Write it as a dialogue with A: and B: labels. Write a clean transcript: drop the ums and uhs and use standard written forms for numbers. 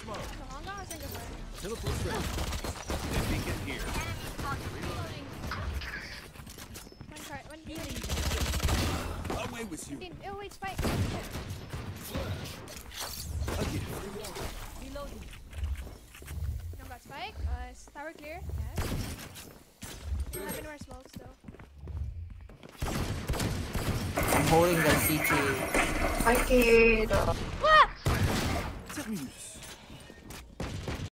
A: Teleport's ready. Beacon here. Away with you.
B: Oh wait, spike.
A: Again.
B: Reloading. Got spike. Tower clear. Yes. Don't have anywhere smokes though.
C: I'm holding the CT.
D: I kid.
B: What?
A: Tell me you